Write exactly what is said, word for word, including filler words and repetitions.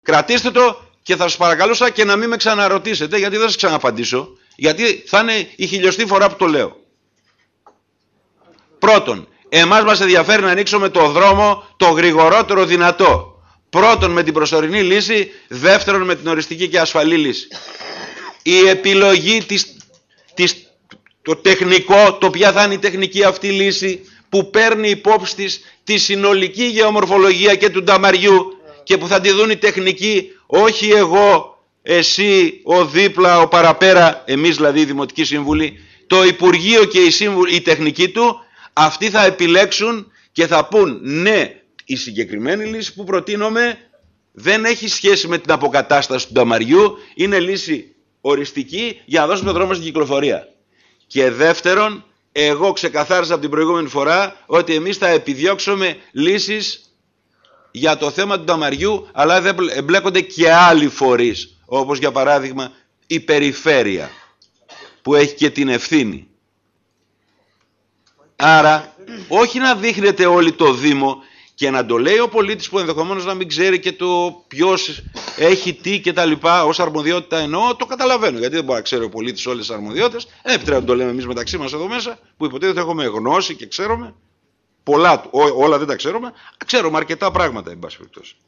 Κρατήστε το και θα σας παρακαλούσα και να μην με ξαναρωτήσετε, γιατί δεν σας ξαναπαντήσω, γιατί θα είναι η χιλιοστή φορά που το λέω. Πρώτον, εμάς μας ενδιαφέρει να ανοίξουμε το δρόμο το γρηγορότερο δυνατό. Πρώτον με την προσωρινή λύση, δεύτερον με την οριστική και ασφαλή λύση. Η επιλογή της, της, το τεχνικό, το ποια θα είναι η τεχνική αυτή λύση που παίρνει υπόψη της τη συνολική γεωμορφολογία και του νταμαριού και που θα τη δουν οι τεχνικοί, όχι εγώ, εσύ, ο δίπλα, ο παραπέρα, εμείς δηλαδή οι Δημοτικοί Σύμβουλοι, το Υπουργείο και οι, σύμβουλοι, οι τεχνικοί του, αυτοί θα επιλέξουν και θα πούν ναι, η συγκεκριμένη λύση που προτείνουμε δεν έχει σχέση με την αποκατάσταση του νταμαριού, είναι λύση οριστική για να δώσουμε δρόμο στην κυκλοφορία. Και δεύτερον, εγώ ξεκαθάρισα από την προηγούμενη φορά ότι εμείς θα επιδιώξουμε λύσεις για το θέμα του νταμαριού, αλλά δεν εμπλέκονται και άλλοι φορείς, όπως για παράδειγμα η περιφέρεια, που έχει και την ευθύνη. Άρα, όχι να δείχνετε όλοι το Δήμο και να το λέει ο πολίτης που ενδεχομένως να μην ξέρει και το ποιος έχει τι και τα λοιπά, ως αρμοδιότητα εννοώ, το καταλαβαίνω. Γιατί δεν μπορεί να ξέρει ο πολίτης όλες τις αρμοδιότητες. Δεν επιτρέπεται να το λέμε εμείς μεταξύ μας εδώ μέσα, που υποτίθεται έχουμε γνώση και ξέρουμε. Πολλά, ό, όλα δεν τα ξέρουμε. Ξέρουμε αρκετά πράγματα, εν πάση περιπτώσει.